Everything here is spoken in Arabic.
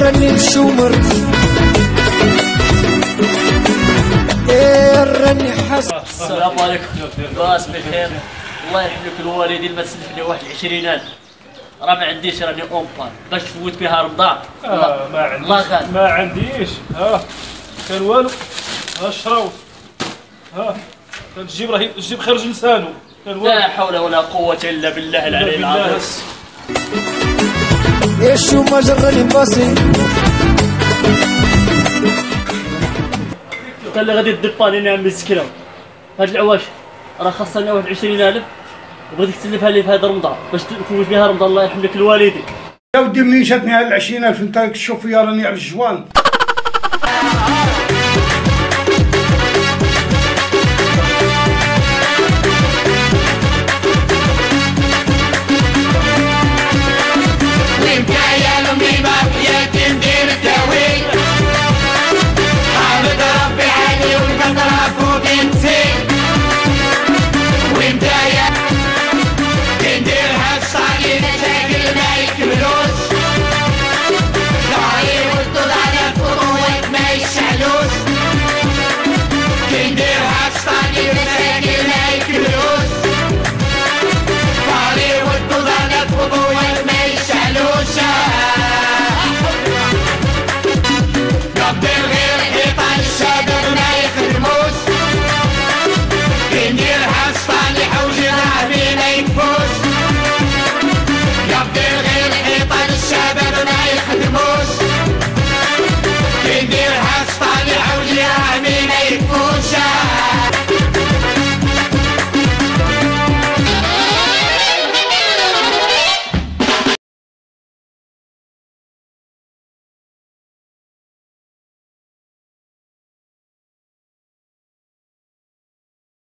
راني مشومر راني حاسس. السلام عليكم. باس بخير. الله يرحم لك الوالدين ما تسلف لي واحد 20,000. راه ما عنديش، راني اونبان باش تفوت بها رمضان. ما عنديش. الله غالب. ما عنديش. كان والو. الشراوط. تجيب راه تجيب خرج لسانه. لا حول ولا قوة الا بالله العلي العظيم. يا شو ما جرني باسي. قال لي غادي تدباني نعم مسكينة. هاد العواش راه خاصها لنا واحد 20,000 وبغيتك تسلفها لي في هذا رمضان باش تفوت بها رمضان. الله يرحم لك الوالدين. يا ودي منين جاتني هاد 20,000 انت تشوف فيا راني على الجوال.